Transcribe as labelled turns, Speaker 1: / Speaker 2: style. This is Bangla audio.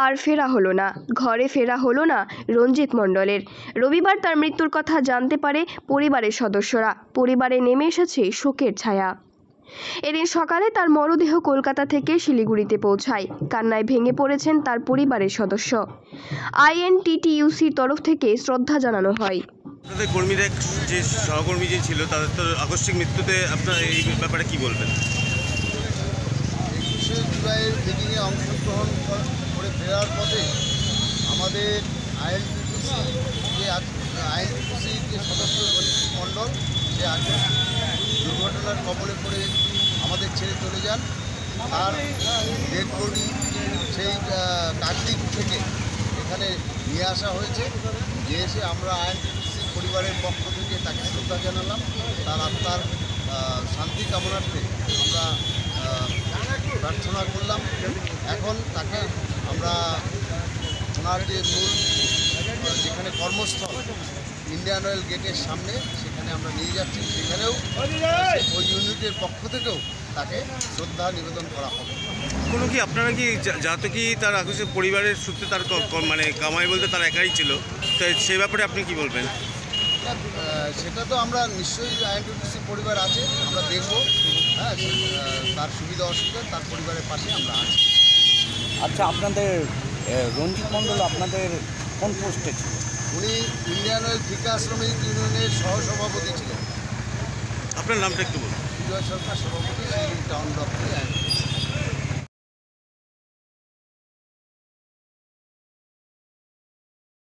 Speaker 1: আর ফেরা হলো না, ঘরে ফেরা হলো না রঞ্জিত মণ্ডলের। রবিবার তার মৃত্যুর কথা জানতে পারে পরিবারের সদস্যরা। পরিবারে নেমে এসেছে শোকের ছায়া। এদিন সকালে তার মরদেহ কলকাতা থেকে শিলিগুড়িতে পৌঁছায়। কান্নায় ভেঙে পড়েছেন তার পরিবারের সদস্য। আইএনটিটিইউসির তরফ থেকে শ্রদ্ধা জানানো হয়।
Speaker 2: আপনাদের কর্মীরা যে সহকর্মী যে ছিল তাদের তো আকস্মিক মৃত্যুতে আপনার এই ব্যাপারে কি বলবেন?
Speaker 3: 21শে জুলাইয়ের মিটিংয়ে অংশগ্রহণ করে ফেরার পথে আমাদের আইএনটিটিউসির যে সদস্য রঞ্জিত মণ্ডল, সে আজকে দুর্ঘটনার কবলে পড়ে আমাদের ছেড়ে চলে যান। তার ডেড বডি সেই কাকদ্বীপ থেকে এখানে নিয়ে আসা হয়েছে। নিয়ে এসে আমরা আইএনটিটিউসি পরিবারের পক্ষ থেকে তাকে শ্রদ্ধা জানালাম। তার আত্মার শান্তি কামনার্থে আমরা প্রার্থনা করলাম। এখন তাকে আমরা ওনার যে মূল যেখানে কর্মস্থল ইন্ডিয়ান অয়েল গেটের সামনে, সেখানে আমরা নিয়ে যাচ্ছি। সেখানেও ওই ইউনিটের পক্ষ থেকেও তাকে শ্রদ্ধা নিবেদন করা হবে।
Speaker 2: কোনো কি আপনারা কি যাতে কি তার আকস্মিক পরিবারের সূত্রে তার মানে কামাই বলতে তার একাই ছিল, তো সেই ব্যাপারে আপনি কি বলবেন?
Speaker 3: সেটা তো আমরা নিশ্চয়ই আইএনটিটিউসি পরিবার আছে, আমরা দেখব। হ্যাঁ, তার সুবিধা অসুবিধা তার পরিবারের পাশে আমরা আছি।
Speaker 4: আচ্ছা, আপনাদের রঞ্জিত মণ্ডল আপনাদের কোন পোস্টে ছিল?
Speaker 3: উনি ইন্ডিয়ান অয়েল ঠিকা শ্রমিক ইউনিয়নের সহসভাপতি ছিলেন।
Speaker 2: আপনার নামটা একটু বলুন।
Speaker 3: বিজয় সরকার সভাপতি, শিলিগুড়ি টাউন ব্লক থেকে।